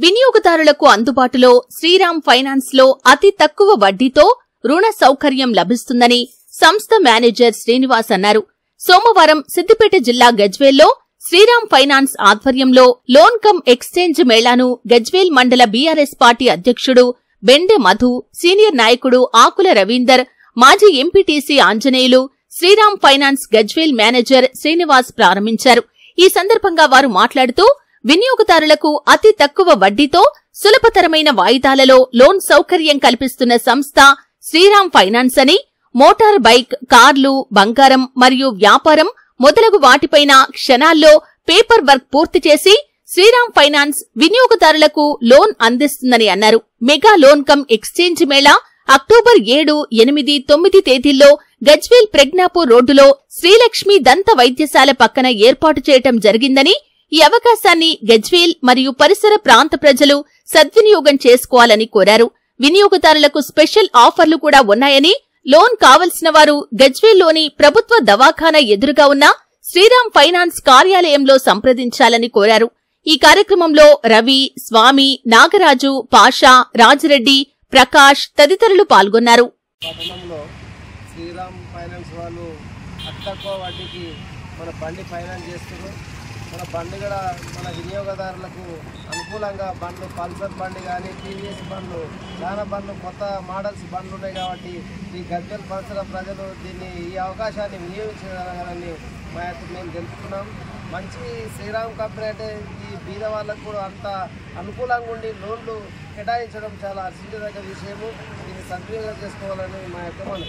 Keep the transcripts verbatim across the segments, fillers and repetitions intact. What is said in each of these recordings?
వినియోగదారులకు అందుబాటులో శ్రీరామ్ ఫైనాన్స్ లో అతి తక్కువ వడ్డీతో రుణ సౌకర్యం లభిస్తుందని సంస్థ మేనేజర్ శ్రీనివాస్ అన్నారు. సోమవారం సిద్దిపేట జిల్లా గజ్వేల్లో శ్రీరామ్ ఫైనాన్స్ ఆధ్వర్యంలో లోన్ కమ్ ఎక్స్చేంజ్ మేళాను గజ్వేల్ మండల బీఆర్ఎస్ పార్టీ అధ్యక్షుడు బెండె మధు, సీనియర్ నాయకుడు ఆకుల రవీందర్, మాజీ MPTC Anjaneyulu, Shriram finance Gajwel manager Srinivas ప్రారంభించారు. ఈ సందర్భంగా వారు మాట్లాడుతూ వినియోగదారులకు అతి తక్కువ వడ్డీతో సులభతరమైన వాయిదాలలో లోన్ సౌకర్యం కల్పిస్తున్న సంస్థ శ్రీరామ్ ఫైనాన్స్ అని, మోటార్ బైక్, కార్లు, బంగారం మరియు వ్యాపారం మొదలగు వాటిపైన క్షణాల్లో పేపర్ వర్క్ పూర్తి చేసి శ్రీరామ్ ఫైనాన్స్ వినియోగదారులకు లోన్ అందిస్తుందని అన్నారు. Mega loan cum exchange mela October ఏడు, ఎనిమిది, తొమ్మిది తేదీల్లో గజ్వేల్ ప్రజ్ఞాపూర్ రోడ్డులో శ్రీలక్ష్మి దంత వైద్యశాల పక్కన ఏర్పాటు చేయటం జరిగిందని, ఈ అవకాశాన్ని గజ్వేల్ మరియు పరిసర ప్రాంత ప్రజలు సద్వినియోగం చేసుకోవాలని కోరారు. వినియోగదారులకు స్పెషల్ ఆఫర్లు కూడా ఉన్నాయని, లోన్ కావలసిన వారు గజ్వేల్లోని ప్రభుత్వ దవాఖానా ఎదురుగా ఉన్న శ్రీరామ్ ఫైనాన్స్ కార్యాలయంలో సంప్రదించాలని కోరారు. ఈ కార్యక్రమంలో రవి, స్వామి, నాగరాజు, పాషా, రాజిరెడ్డి, ప్రకాష్ తదితరులు పాల్గొన్నారు. శ్రీరామ్ ఫైనాన్స్ వాళ్ళు అతి తక్కువ వడ్డీకి మన బండి ఫైనాన్స్ చేస్తున్నారు. మన బండి కూడా మన వినియోగదారులకు అనుకూలంగా బండ్లు, పల్సర్ బండి కానీ, టీవీఎస్ బండ్లు, చాలా బండ్లు, కొత్త మోడల్స్ బండ్లు ఉన్నాయి. కాబట్టి ఈ గజ్వేల్ పరిసర ప్రజలు దీన్ని ఈ అవకాశాన్ని వినియోగించగలగాలని మా మేము తెలుపుతున్నాం. మంచి శ్రీరామ్ కంపెనీ అంటే ఈ బీద వాళ్ళకు కూడా అంత అనుకూలంగా ఉండి లోన్లు కేటాయించడం చాలా హర్షించదగ్గ విషయము. దీన్ని సద్వినియోగం చేసుకోవాలని మా యొక్క మనం.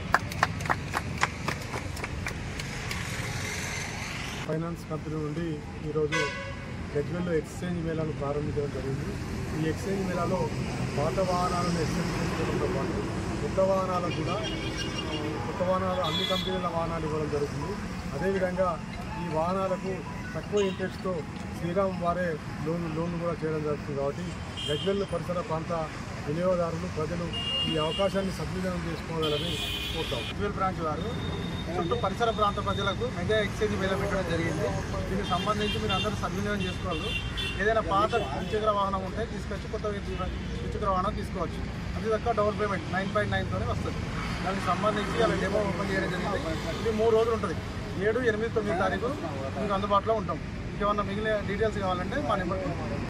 ఫైనాన్స్ కంపెనీ నుండి ఈరోజు గజ్వేల్లో ఎక్స్చేంజ్ మేళాను ప్రారంభించడం జరిగింది. ఈ ఎక్స్చేంజ్ మేళాలో పాత వాహనాలను ఎక్స్చేంజ్ చేసుకోవడంతో పాటు కొత్త వాహనాలకు కూడా కొత్త వాహనాలు అన్ని కంపెనీల వాహనాలు ఇవ్వడం జరుగుతుంది. అదేవిధంగా ఈ వాహనాలకు తక్కువ ఇంట్రెస్ట్తో శ్రీరామ్ వారే లోన్ లోన్ కూడా చేయడం జరుగుతుంది. కాబట్టి గజ్వేల్ పరిసర ప్రాంత వినియోగదారులు, ప్రజలు ఈ అవకాశాన్ని సద్వినియోగం చేసుకోవాలని కోరుతాం. గజ్వేల్ బ్రాంచ్ వారు చుట్టూ పరిసర ప్రాంత ప్రజలకు మెగా ఎక్స్చేంజ్ మేళా పెట్టడం జరిగింది. దీనికి సంబంధించి మీరు అందరూ సద్వినియోగం చేసుకోవాలి. ఏదైనా పాత ద్విచక్ర వాహనం ఉంటే తీసుకొచ్చి కొత్త ద్విచక్ర వాహనం తీసుకోవచ్చు. అది తక్కువ డౌన్ పేమెంట్ నైన్ పాయింట్ నైన్తోనే వస్తుంది. దానికి సంబంధించి అలా డెమో ఓపెన్ చేయడం జరిగింది. ఇది మూడు రోజులు ఉంటుంది. ఏడు, ఎనిమిది, తొమ్మిది తారీఖు మీకు అందుబాటులో ఉంటాం. ఇంకేమన్నా మిగిలిన డీటెయిల్స్ కావాలంటే మా నెంబర్